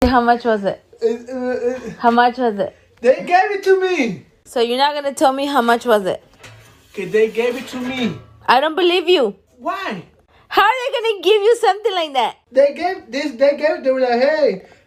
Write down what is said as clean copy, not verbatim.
How much was it? How much was it? They gave it to me. So you're not gonna tell me how much was it? Okay, they gave it to me. I don't believe you. Why? How are they gonna give you something like that? They gave this. They gave it. They were like, hey,